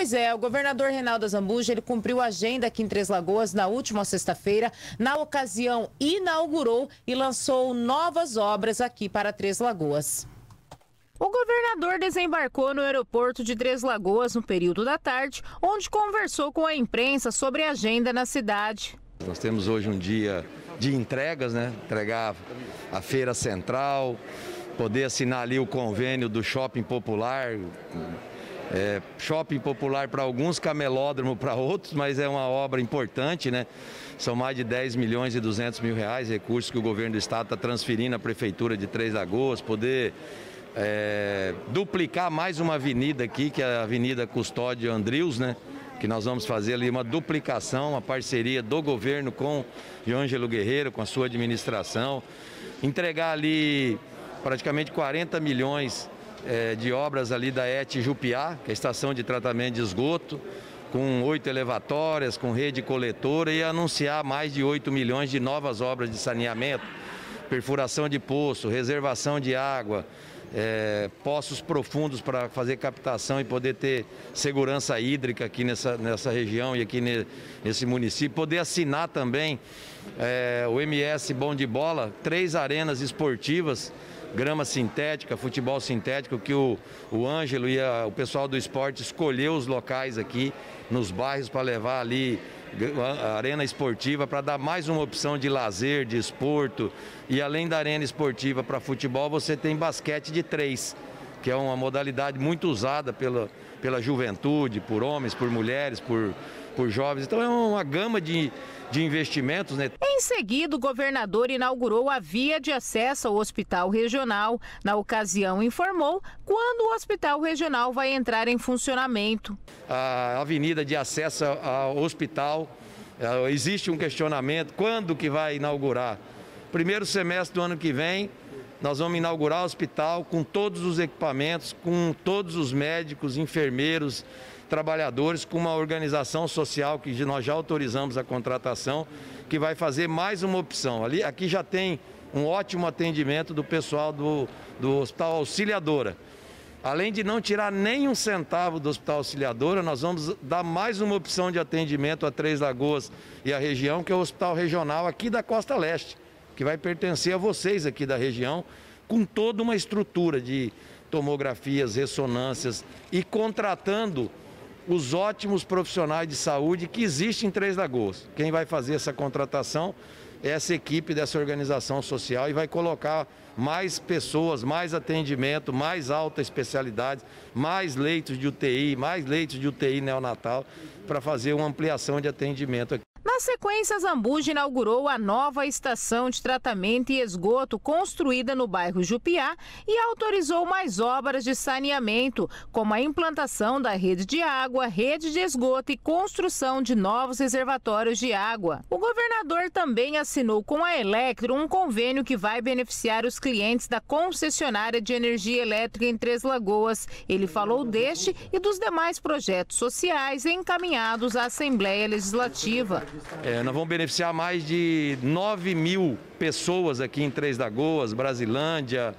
Pois é, o governador Reinaldo Azambuja, ele cumpriu a agenda aqui em Três Lagoas na última sexta-feira. Na ocasião, inaugurou e lançou novas obras aqui para Três Lagoas. O governador desembarcou no aeroporto de Três Lagoas no período da tarde, onde conversou com a imprensa sobre a agenda na cidade. Nós temos hoje um dia de entregas, né? Entregar a feira central, poder assinar ali o convênio do Shopping Popular. Shopping Popular para alguns, camelódromo para outros, mas é uma obra importante, né? São mais de 10 milhões e 200 mil reais, recursos que o governo do estado está transferindo à prefeitura de Três Lagoas, poder duplicar mais uma avenida aqui, que é a Avenida Custódio Andrius, né? Que nós vamos fazer ali uma duplicação, uma parceria do governo com o Ângelo Guerreiro, com a sua administração, entregar ali praticamente 40 milhões de obras ali da ET Jupiá, que é a estação de tratamento de esgoto, com 8 elevatórias, com rede coletora, e anunciar mais de 8 milhões de novas obras de saneamento, perfuração de poço, reservação de água, poços profundos para fazer captação e poder ter segurança hídrica aqui nessa região e aqui nesse município. Poder assinar também o MS Bom de Bola, 3 arenas esportivas, grama sintética, futebol sintético, que o Ângelo e o pessoal do esporte escolheu os locais aqui nos bairros para levar ali a arena esportiva, para dar mais uma opção de lazer, de esporto. E além da arena esportiva para futebol, você tem basquete de 3, que é uma modalidade muito usada pela juventude, por homens, por mulheres, por jovens. Então é uma gama de investimentos, né? Em seguida, o governador inaugurou a via de acesso ao Hospital Regional. Na ocasião, informou quando o Hospital Regional vai entrar em funcionamento. A avenida de acesso ao hospital, existe um questionamento, quando que vai inaugurar? Primeiro semestre do ano que vem, nós vamos inaugurar o hospital com todos os equipamentos, com todos os médicos, enfermeiros, trabalhadores, com uma organização social que nós já autorizamos a contratação, que vai fazer mais uma opção. Aqui já tem um ótimo atendimento do pessoal do Hospital Auxiliadora. Além de não tirar nem um centavo do Hospital Auxiliadora, nós vamos dar mais uma opção de atendimento a Três Lagoas e a região, que é o Hospital Regional aqui da Costa Leste, que vai pertencer a vocês aqui da região, com toda uma estrutura de tomografias, ressonâncias e contratando os ótimos profissionais de saúde que existem em Três Lagoas. Quem vai fazer essa contratação é essa equipe dessa organização social e vai colocar mais pessoas, mais atendimento, mais alta especialidade, mais leitos de UTI, mais leitos de UTI neonatal para fazer uma ampliação de atendimento aqui. Na sequência, Azambuja inaugurou a nova estação de tratamento e esgoto construída no bairro Jupiá e autorizou mais obras de saneamento, como a implantação da rede de água, rede de esgoto e construção de novos reservatórios de água. O governador também assinou com a Electro um convênio que vai beneficiar os clientes da concessionária de energia elétrica em Três Lagoas. Ele falou deste e dos demais projetos sociais encaminhados à Assembleia Legislativa. Nós vamos beneficiar mais de 9 mil pessoas aqui em Três Lagoas, Brasilândia,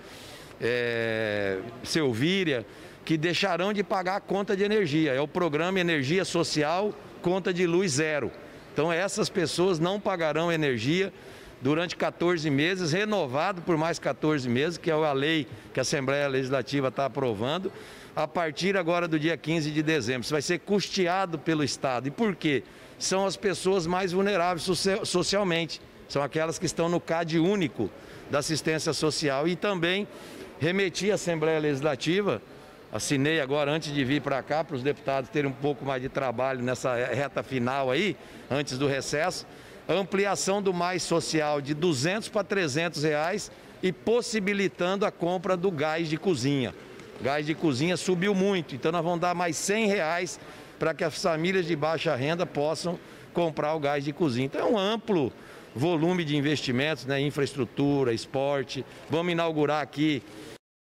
Selvíria, que deixarão de pagar a conta de energia. É o programa Energia Social, conta de luz zero. Então essas pessoas não pagarão energia durante 14 meses, renovado por mais 14 meses, que é a lei que a Assembleia Legislativa está aprovando, a partir agora do dia 15 de dezembro. Isso vai ser custeado pelo Estado. E por quê? São as pessoas mais vulneráveis socialmente, são aquelas que estão no CAD único da assistência social. E também remeti à Assembleia Legislativa, assinei agora antes de vir para cá, para os deputados terem um pouco mais de trabalho nessa reta final aí, antes do recesso, a ampliação do Mais Social de R$200 para R$300 e possibilitando a compra do gás de cozinha. O gás de cozinha subiu muito, então nós vamos dar mais R$100 para que as famílias de baixa renda possam comprar o gás de cozinha. Então é um amplo volume de investimentos, né? Infraestrutura, esporte. Vamos inaugurar aqui